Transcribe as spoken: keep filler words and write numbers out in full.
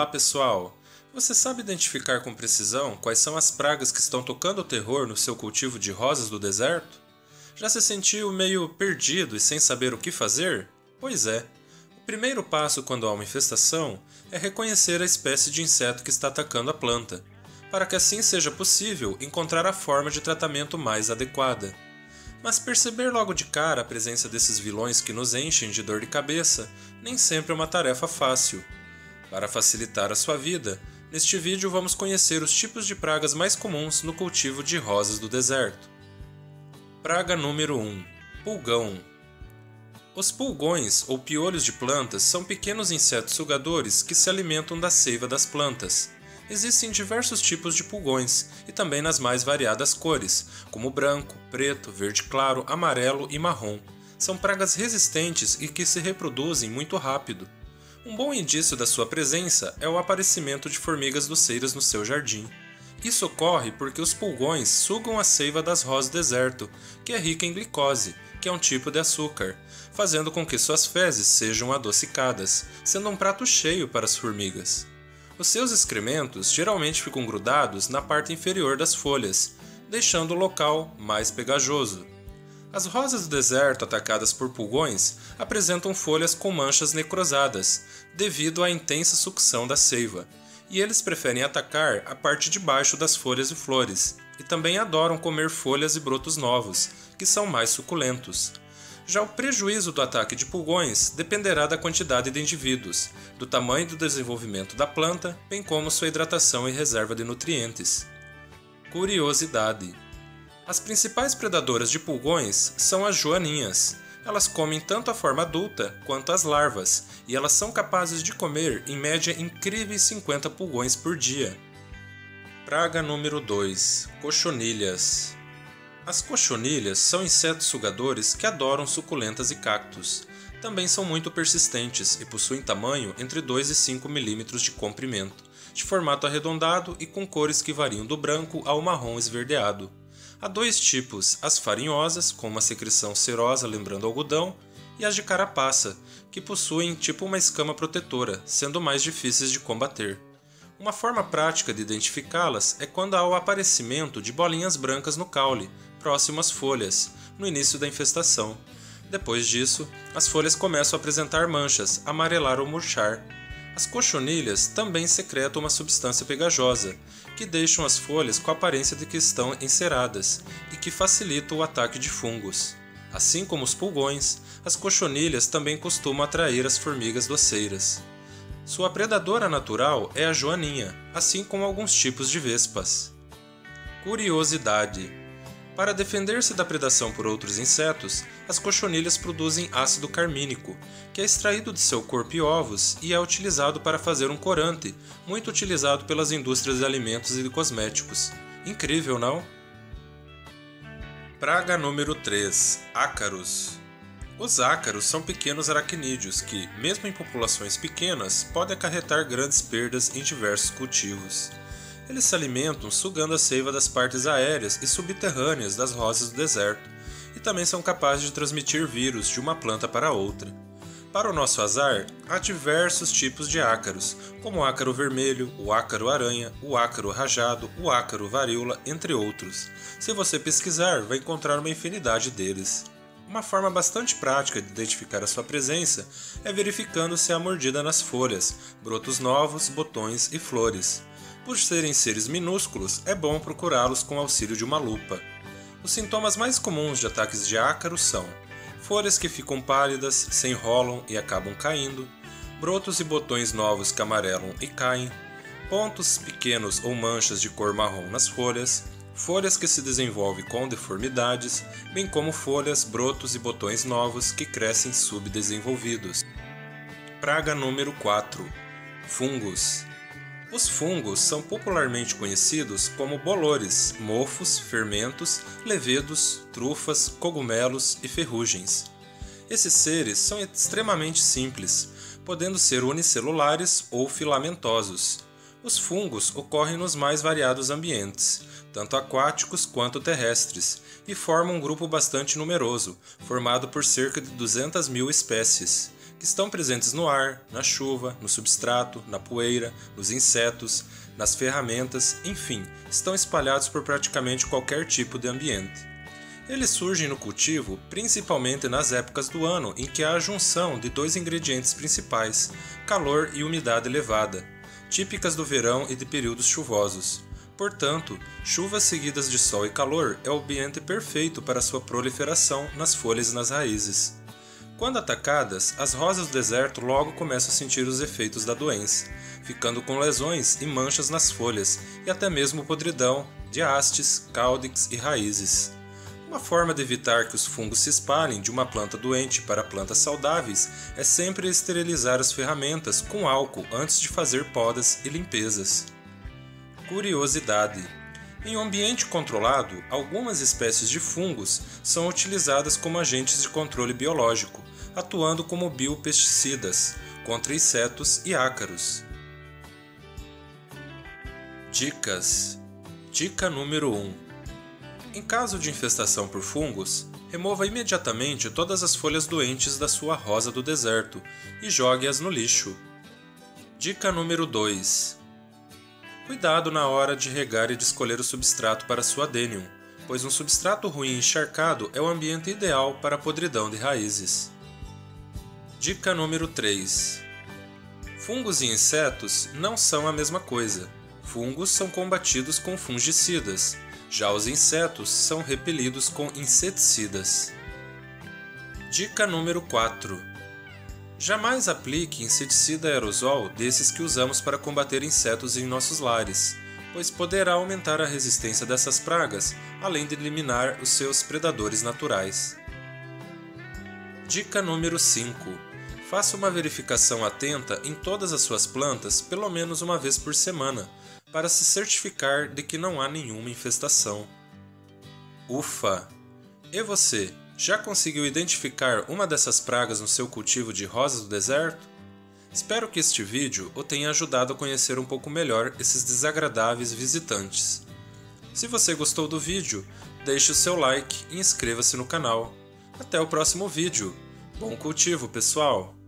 Olá pessoal! Você sabe identificar com precisão quais são as pragas que estão tocando o terror no seu cultivo de rosas do deserto? Já se sentiu meio perdido e sem saber o que fazer? Pois é. O primeiro passo quando há uma infestação é reconhecer a espécie de inseto que está atacando a planta, para que assim seja possível encontrar a forma de tratamento mais adequada. Mas perceber logo de cara a presença desses vilões que nos enchem de dor de cabeça nem sempre é uma tarefa fácil. Para facilitar a sua vida, neste vídeo vamos conhecer os tipos de pragas mais comuns no cultivo de rosas do deserto. Praga número um. Pulgão. Os pulgões, ou piolhos de plantas, são pequenos insetos sugadores que se alimentam da seiva das plantas. Existem diversos tipos de pulgões, e também nas mais variadas cores, como branco, preto, verde claro, amarelo e marrom. São pragas resistentes e que se reproduzem muito rápido. Um bom indício da sua presença é o aparecimento de formigas doceiras no seu jardim. Isso ocorre porque os pulgões sugam a seiva das rosas do deserto, que é rica em glicose, que é um tipo de açúcar, fazendo com que suas fezes sejam adocicadas, sendo um prato cheio para as formigas. Os seus excrementos geralmente ficam grudados na parte inferior das folhas, deixando o local mais pegajoso. As rosas do deserto atacadas por pulgões apresentam folhas com manchas necrosadas, devido à intensa sucção da seiva, e eles preferem atacar a parte de baixo das folhas e flores, e também adoram comer folhas e brotos novos, que são mais suculentos. Já o prejuízo do ataque de pulgões dependerá da quantidade de indivíduos, do tamanho do desenvolvimento da planta, bem como sua hidratação e reserva de nutrientes. Curiosidade: as principais predadoras de pulgões são as joaninhas. Elas comem tanto a forma adulta quanto as larvas, e elas são capazes de comer em média incríveis cinquenta pulgões por dia. Praga número dois. Cochonilhas. As cochonilhas são insetos sugadores que adoram suculentas e cactos. Também são muito persistentes e possuem tamanho entre dois e cinco milímetros de comprimento, de formato arredondado e com cores que variam do branco ao marrom esverdeado. Há dois tipos, as farinhosas, com uma secreção cerosa lembrando algodão, e as de carapaça, que possuem tipo uma escama protetora, sendo mais difíceis de combater. Uma forma prática de identificá-las é quando há o aparecimento de bolinhas brancas no caule, próximo às folhas, no início da infestação. Depois disso, as folhas começam a apresentar manchas, amarelar ou murchar. As cochonilhas também secretam uma substância pegajosa, que deixam as folhas com a aparência de que estão enceradas e que facilita o ataque de fungos. Assim como os pulgões, as cochonilhas também costumam atrair as formigas doceiras. Sua predadora natural é a joaninha, assim como alguns tipos de vespas. Curiosidade: para defender-se da predação por outros insetos, as cochonilhas produzem ácido carmínico, que é extraído de seu corpo e ovos e é utilizado para fazer um corante, muito utilizado pelas indústrias de alimentos e de cosméticos. Incrível, não? Praga número três. Ácaros. Os ácaros são pequenos aracnídeos que, mesmo em populações pequenas, podem acarretar grandes perdas em diversos cultivos. Eles se alimentam sugando a seiva das partes aéreas e subterrâneas das rosas do deserto, e também são capazes de transmitir vírus de uma planta para outra. Para o nosso azar, há diversos tipos de ácaros, como o ácaro vermelho, o ácaro aranha, o ácaro rajado, o ácaro varíola, entre outros. Se você pesquisar, vai encontrar uma infinidade deles. Uma forma bastante prática de identificar a sua presença é verificando se há mordida nas folhas, brotos novos, botões e flores. Por serem seres minúsculos, é bom procurá-los com o auxílio de uma lupa. Os sintomas mais comuns de ataques de ácaros são folhas que ficam pálidas, se enrolam e acabam caindo, brotos e botões novos que amarelam e caem, pontos pequenos ou manchas de cor marrom nas folhas, folhas que se desenvolvem com deformidades, bem como folhas, brotos e botões novos que crescem subdesenvolvidos. Praga número quatro. Fungos. Os fungos são popularmente conhecidos como bolores, mofos, fermentos, levedos, trufas, cogumelos e ferrugens. Esses seres são extremamente simples, podendo ser unicelulares ou filamentosos. Os fungos ocorrem nos mais variados ambientes, tanto aquáticos quanto terrestres, e formam um grupo bastante numeroso, formado por cerca de duzentas mil espécies, que estão presentes no ar, na chuva, no substrato, na poeira, nos insetos, nas ferramentas, enfim, estão espalhados por praticamente qualquer tipo de ambiente. Eles surgem no cultivo principalmente nas épocas do ano em que há a junção de dois ingredientes principais, calor e umidade elevada, típicas do verão e de períodos chuvosos. Portanto, chuvas seguidas de sol e calor é o ambiente perfeito para sua proliferação nas folhas e nas raízes. Quando atacadas, as rosas do deserto logo começam a sentir os efeitos da doença, ficando com lesões e manchas nas folhas e até mesmo podridão de hastes, caudex e raízes. Uma forma de evitar que os fungos se espalhem de uma planta doente para plantas saudáveis é sempre esterilizar as ferramentas com álcool antes de fazer podas e limpezas. Curiosidade: em um ambiente controlado, algumas espécies de fungos são utilizadas como agentes de controle biológico, atuando como biopesticidas contra insetos e ácaros. Dicas. Dica número um. Em caso de infestação por fungos, remova imediatamente todas as folhas doentes da sua rosa do deserto e jogue-as no lixo. Dica número dois. Cuidado na hora de regar e de escolher o substrato para sua Adenium, pois um substrato ruim e encharcado é o ambiente ideal para a podridão de raízes. Dica número três. Fungos e insetos não são a mesma coisa. Fungos são combatidos com fungicidas, já os insetos são repelidos com inseticidas. Dica número quatro. Jamais aplique inseticida aerosol desses que usamos para combater insetos em nossos lares, pois poderá aumentar a resistência dessas pragas, além de eliminar os seus predadores naturais. Dica número cinco. Faça uma verificação atenta em todas as suas plantas pelo menos uma vez por semana, para se certificar de que não há nenhuma infestação. Ufa! E você, já conseguiu identificar uma dessas pragas no seu cultivo de rosas do deserto? Espero que este vídeo o tenha ajudado a conhecer um pouco melhor esses desagradáveis visitantes. Se você gostou do vídeo, deixe o seu like e inscreva-se no canal. Até o próximo vídeo. Bom cultivo, pessoal!